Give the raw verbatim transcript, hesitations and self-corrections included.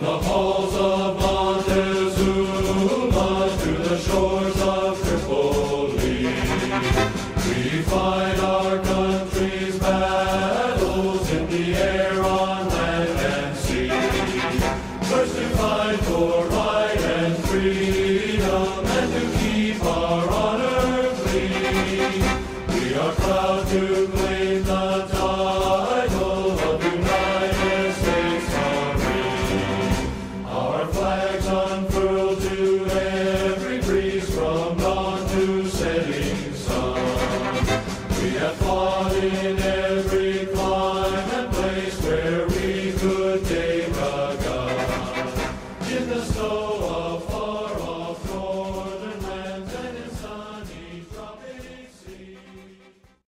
the halls of Montezuma to the shores of Tripoli, we fight our country's battles in the air, on land and sea. First to fight for right and freedom, and to keep our honor clean. We are proud to claim the